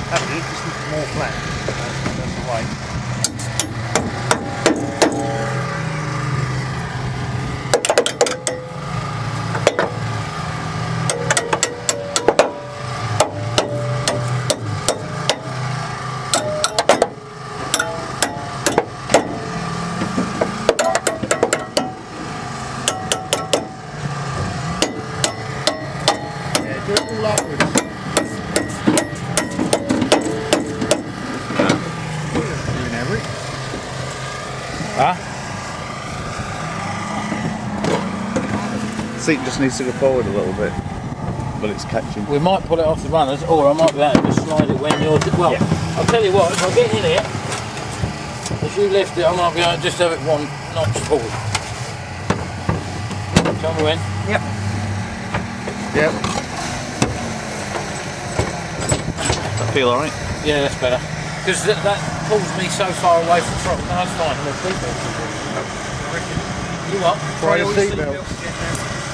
Happy, just more flat. That's the way. Yeah, do it all upwards. Huh? Seat just needs to go forward a little bit, but it's catching. We might pull it off the runners, or I might be able to slide it when you're... Well, yeah. I'll tell you what, if I get in here, if you lift it, I might be able to just have it one notch forward. Tell me when. Yep. Yep. Does that feel alright? Yeah, that's better. Because that pulls me so far away from the front. No, that's fine. No seatbelt. You what? Try your seatbelt.